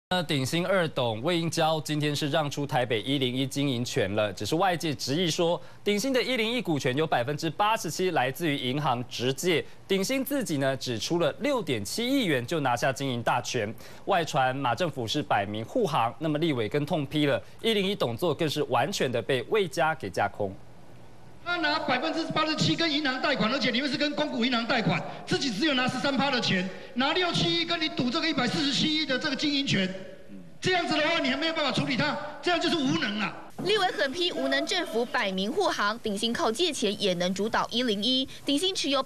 鼎新二董魏英娇今天是让出台北101经营权了，只是外界质疑说，鼎新的101股权有87%来自于银行直借，鼎新自己呢只出了6.7亿元就拿下经营大权。外传马政府是摆明护航，那么立委更痛批了101董座更是完全的被魏家给架空。 他拿87%跟银行贷款，而且你们是跟公股银行贷款，自己只有拿13%的钱，拿6、7亿跟你赌这个147亿的这个经营权，这样子的话，你还没有办法处理它，这样就是无能啊。 立委狠批无能政府摆明护航，鼎新靠借钱也能主导101。鼎新持有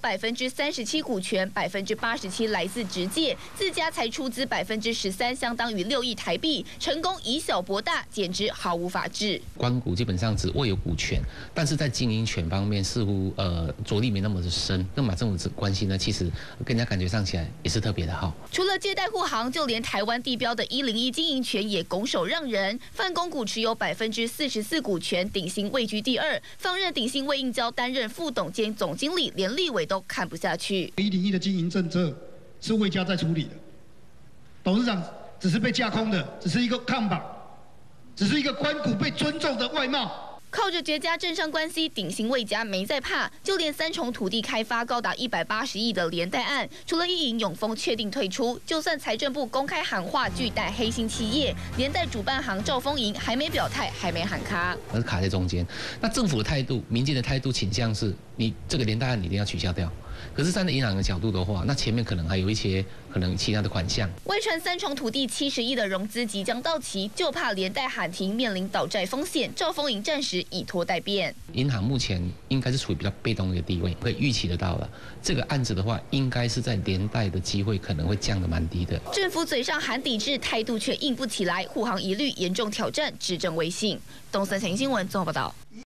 37%股权，87%来自直借，自家才出资13%，相当于6亿台币，成功以小博大，简直毫无法治。 官股基本上只握有股权，但是在经营权方面似乎着力没那么的深。跟马政府关系呢，其实跟人家感觉上起来也是特别的好。 除了借贷护航，就连台湾地标的101经营权也拱手让人，泛公股持有44%股权，鼎新位居第2，放任鼎新魏应娇担任副董兼总经理，连立委都看不下去。 101的经营政策是魏家在处理的，董事长只是被架空的，只是一个看板，只是一个官股被尊重的外貌。 靠着绝佳政商关系，鼎新魏家没在怕，就连3重土地开发高达180亿的连带案，除了一营永丰确定退出，就算财政部公开喊话拒贷黑心企业，连带主办行兆丰银还没表态，还没喊卡， 而卡在中间。那政府的态度、民间的态度倾向是，你这个连带案你一定要取消掉。可是站在银行的角度的话，那前面可能还有一些其他的款项。 外传3重土地70亿的融资即将到期，就怕连带喊停，面临倒债风险。兆丰银暂时以拖待变。 银行目前应该是处于比较被动的一个地位，可以预期得到了。这个案子的话，应该是在连带的机会可能会降得蛮低的。 政府嘴上喊抵制，态度却硬不起来，护航疑虑严重挑战执政威信。东森财经新闻综合报道。